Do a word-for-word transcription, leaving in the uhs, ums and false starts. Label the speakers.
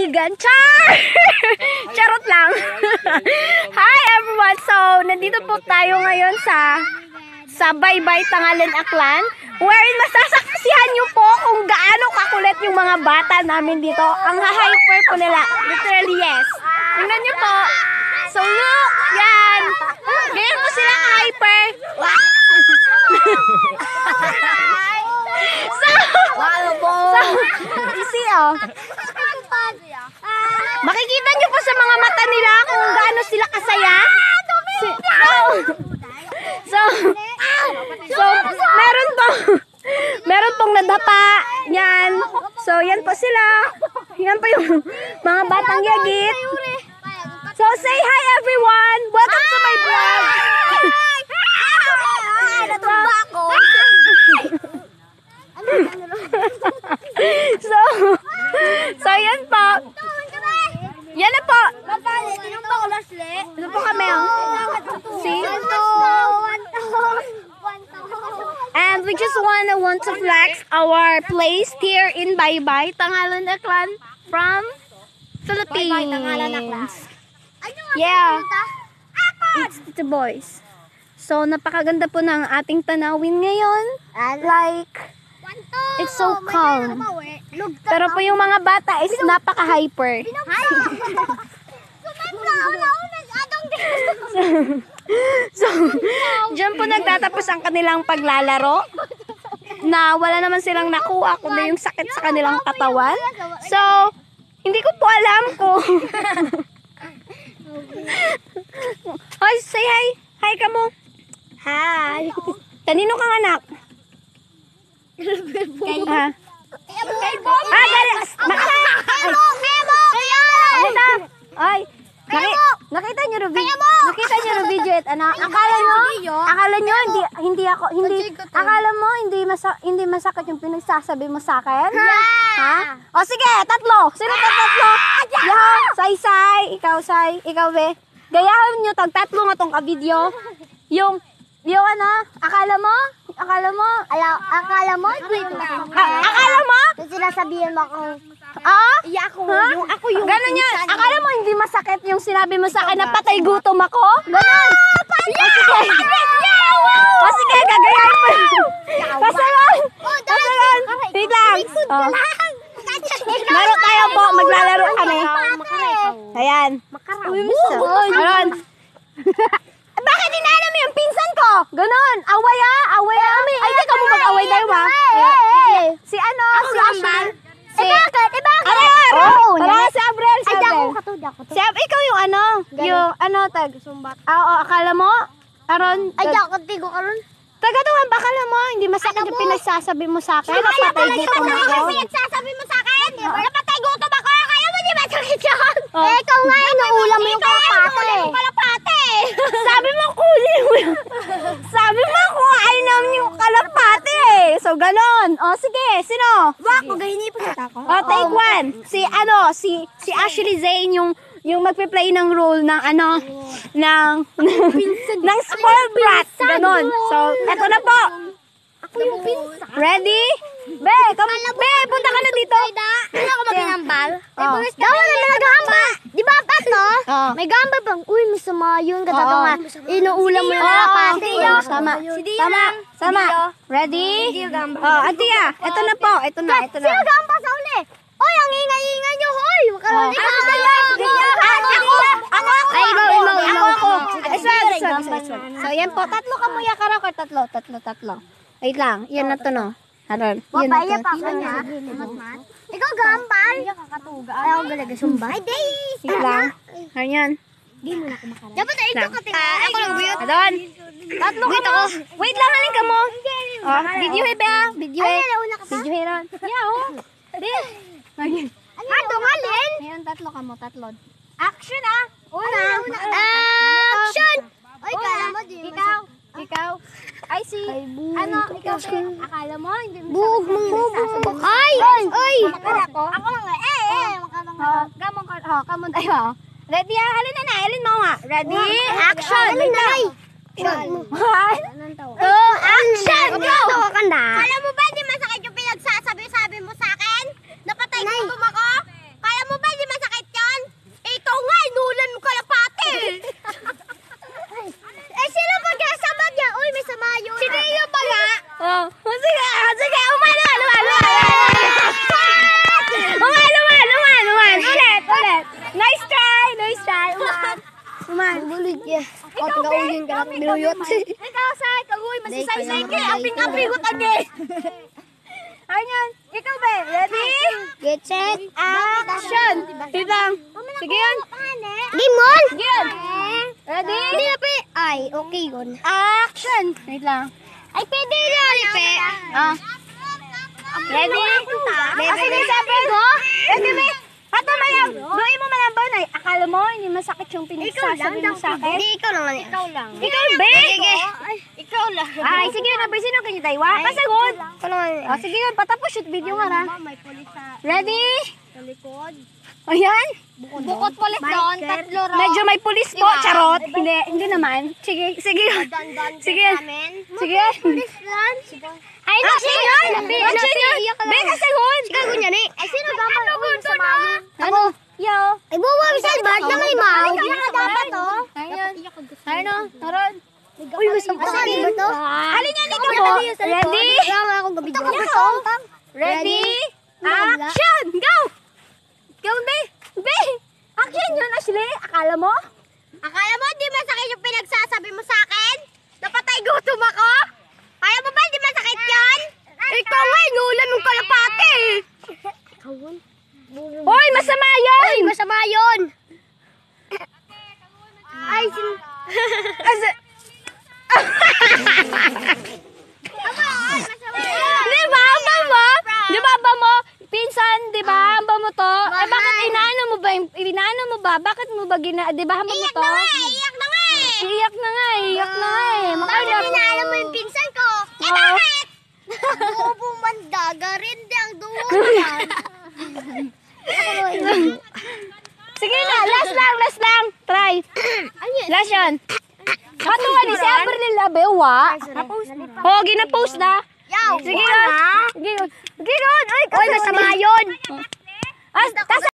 Speaker 1: kaibigan. Char! Charot lang. Hi everyone! So, nandito po tayo ngayon sa sa Baybay Tanghalan Aklan, wherein masasaksihan nyo po kung gaano kakulit yung mga bata namin dito. Ang hyper po nila. Literally, yes. Tingnan nyo po. So, look! Yan! Ganyan po sila ka-hyper. so, so, you see, oh. Makikita nyo po sa mga mata nila kung gaano sila kasaya. So, so, so meron po, meron pong nadapa. Yan. So, yan po sila. Yan po yung mga batang yagit. So, say hi everyone. Welcome to my vlog.
Speaker 2: Natumba ako.
Speaker 1: So, so yan po. Yan na po. Ito po kami. See? And we just wanna want to flex our place here in Baybay Tanghalan Aklan from Philippines. Yeah. It's the boys. So, napakaganda po ng ating tanawin ngayon. Like, it's so calm. Pero po yung mga bata is napaka-hyper. So, dyan po nagtatapos ang kanilang paglalaro. Na wala naman silang nakuha kundi yung sakit sa kanilang katawan. So, hindi ko po alam kung... Hi, say hi. Hi ka mo. Hi. Kanino kang anak? Kay Bob. Kay Bob. Ah, dali. Ay, nakita niyo ro video. Nakita niyo ro video et ano? Akala niyo? Akala niyo hindi hindi ako hindi akala mo hindi masa, hindi masakit yung pinagsasabi mo sa akin? Ha? O sige, tatlo. Sino to tatlo? Yeah, say-say, ikaw say, ikaw be. Gayahin niyo tag tatlo nga tong ka-video. Yung yung ano, akala mo? Akala mo?
Speaker 2: Ala, akala mo?
Speaker 1: A- akala mo?
Speaker 2: Sila sabihin mo akong
Speaker 1: Oo?
Speaker 2: iya ako,
Speaker 1: Ha?
Speaker 2: yung ako yung
Speaker 1: Ganun yun.
Speaker 2: pinsan.
Speaker 1: Akala mo hindi masakit yung sinabi mo sa akin na patay gutom ako? Ganun. O sige. O sige, gagayahin mo. Kasalan. Kasalan. Wait lang. Oh. Laro tayo po. Maglalaro kami. Ayan. Ganon. Bakit inaalam mo yung pinsan ko? Ganon. Away ah. Away ah. Ay, di ka mo mag-away tayo ba? Si ano? Si Ashley. Si... Eh bakit? Eh bakit? Aray, aray. Tara, si Abrel. Si
Speaker 2: Ay,
Speaker 1: Abrel.
Speaker 2: ako kato, ako to.
Speaker 1: Si Ab, ikaw yung ano? Yung ano, tag? Sumbat. Ah, oo, akala mo? Aron?
Speaker 2: Ay, ako tigo karon.
Speaker 1: Tagaduhan ba akala mo? Hindi masakit yung pinagsasabi mo sa akin? Napatay gutom ako.
Speaker 2: Pinagsasabi mo sa akin. Napatay gutom ako. Kaya mo di ba sakit yun?
Speaker 1: Oh.
Speaker 2: Eh, ikaw nga yung naulam mo yung kalapate.
Speaker 1: Yung kalapate. Sabi mo kunin mo yung... Sabi mo kuhain namin yung kalapate eh. So, ganon. O, sige. Sino?
Speaker 2: Wak, magahinip po sa ako.
Speaker 1: O, take one. Si ano, si si Ashley Zane yung yung magpe-play ng role ng ano, ng ng spoiled brat. Ganon. So, eto na po.
Speaker 2: Ako yung pinsan.
Speaker 1: Ready? Be, come, be, punta ka na dito.
Speaker 2: Hindi ako maginambal.
Speaker 1: Oh.
Speaker 2: Daw na nagamba. Di ba pato?
Speaker 1: Oh.
Speaker 2: May gamba bang, uy, masama yun. Kata
Speaker 1: Oo.
Speaker 2: nga, inuulam mo yung
Speaker 1: Oo,
Speaker 2: kalapate.
Speaker 1: oo. Tama. Tama. Tama. Ready? Oh, Atia, eto na po. Eto na, eto na.
Speaker 2: Sino gamba sa uli? Oy, ang ingay-ingay nyo, hoy. Makaroon
Speaker 1: Oh.
Speaker 2: ka.
Speaker 1: Ako, ako, ako,
Speaker 2: Ay, ibaw, ibaw,
Speaker 1: ako,
Speaker 2: ibaw.
Speaker 1: ako.
Speaker 2: Sige,
Speaker 1: Iswag,
Speaker 2: sige,
Speaker 1: iswag,
Speaker 2: gamba
Speaker 1: iswag.
Speaker 2: na.
Speaker 1: So, yan po. Tatlo ka mo yakara ko. Tatlo, tatlo, tatlo. Wait lang. Yan na to, no? Haron. Yan na
Speaker 2: Papaya
Speaker 1: to.
Speaker 2: pa ako niya. Ikaw gambal. Ay, ako galaga sumba. Ay, day.
Speaker 1: Sige lang. Ganyan.
Speaker 2: Dapat ay ito ka tingnan. Ako lang buyot.
Speaker 1: Adon. Tatlo ka mo. Wait lang, halin ka mo. Oh, video he ba? Video he.
Speaker 2: Ay, nauna ka pa?
Speaker 1: Video he ron. Yeah, oh. Di. Ganyan.
Speaker 2: Ato, halin.
Speaker 1: Ngayon, tatlo ka mo. Tatlo. Action, ah.
Speaker 2: Una. Action. Ay, kala mo, di mo.
Speaker 1: Ikaw. Ikaw. I see. Ano, ikaw ba? Akala mo, hindi mo
Speaker 2: Bug,
Speaker 1: sabi-
Speaker 2: bug,
Speaker 1: sasabi-
Speaker 2: bug. Ay! Ay!
Speaker 1: Makara ko? Ako lang nga. Eh, eh. Oh, gamon ka. Oh, kamon tayo. Ready, ah. Halin na na. Halin mo nga. Ready? Action.
Speaker 2: Halin na.
Speaker 1: One, two, action. Go.
Speaker 2: Alam mo ba, di masakit yung pinagsasabi-sabi mo sa akin? Napatay ko ako? Kala mo ba, di masakit
Speaker 1: Nice try! Nice try! Uman! Uman!
Speaker 2: Bulit niya. O, taga-uyin ka natin binuyot.
Speaker 1: Ikaw, Sai! Kagoy! Masisay-say ka! Aping-aping utang Ayan! Ikaw ba? Ready?
Speaker 2: Get set.
Speaker 1: Action! Wait lang. Sige yun.
Speaker 2: Game on!
Speaker 1: Sige yun. Ready?
Speaker 2: Hindi na, pe. Ay, okay yun.
Speaker 1: Action! Wait lang.
Speaker 2: Ay, pwede yun, pe.
Speaker 1: Ah. Ready? Ah, sige, sabi ko. Ready, be? Pato ba yan? Doon mo man ang banay. Akala mo, hindi masakit yung pinagsasabi mo sa akin?
Speaker 2: Hindi, ikaw lang. Ikaw lang.
Speaker 1: Ikaw, be?
Speaker 2: Sige. Ikaw lang.
Speaker 1: Ay, sige yun. Number sino kayo tayo? Kasagot.
Speaker 2: Ikaw lang.
Speaker 1: Oh, sige yun. Patapos shoot video nga, ha?
Speaker 2: May pulis sa
Speaker 1: Ready?
Speaker 2: likod.
Speaker 1: Ayan.
Speaker 2: Bukod pulis doon. Tatlo raw.
Speaker 1: Medyo may pulis po, charot. Hindi, hindi naman. Sige, sige.
Speaker 2: Dandan
Speaker 1: Sige. Sige.
Speaker 2: Pulis lang.
Speaker 1: Ay, action yun! Action yun! Be, kasagot!
Speaker 2: Ikaw niya ni. Ay, sino dapat
Speaker 1: Ano
Speaker 2: uwi
Speaker 1: gusto
Speaker 2: sa
Speaker 1: na?
Speaker 2: mayo?
Speaker 1: Ano? Yo.
Speaker 2: Ay, buwa sa bad na may mau. Hindi ka dapat, oh.
Speaker 1: Ayun. Ayun o. Taron.
Speaker 2: Uy, gusto ko sa ba to?
Speaker 1: Alin yan ikaw mo? Ready?
Speaker 2: Kaya ako gabi. Ito
Speaker 1: Ito. Ready? Action! Go! Go, Be! Be! Action yun, Ashley. Akala mo?
Speaker 2: Akala mo di masakit yung pinagsasabi mo sa akin? Napatay gutom ako? Kaya mo ba di masakit yan? Ikaw nga, inulan ng kalapate eh. Ikaw
Speaker 1: Hoy, masama yun!
Speaker 2: Ay, masama yun. Ay, sin...
Speaker 1: Kasi... Di ba, aba mo? Di ba, aba mo? Pinsan, di ba, aba mo to? Eh, bakit inaano mo ba? Inaano mo ba? Bakit mo ba gina... Di ba, aba mo
Speaker 2: Iyak
Speaker 1: to?
Speaker 2: na nga eh, iyak na nga eh.
Speaker 1: Iyak na nga, eh, iyak na nga eh.
Speaker 2: Bakit
Speaker 1: Makaiyak.
Speaker 2: inaalam mo yung pinsan ko? Eh,
Speaker 1: Oo.
Speaker 2: bakit? Buo mandaga rin di ang duwo yan.
Speaker 1: Sige na, last lang, last lang. Try. Last yan. Kato nga ni si Abril Abewa. Oh, gina-post na.
Speaker 2: Yaw,
Speaker 1: Sige yun. Sige yun. Sige yun. Ay,
Speaker 2: Uy, masama yun.
Speaker 1: Ah, tas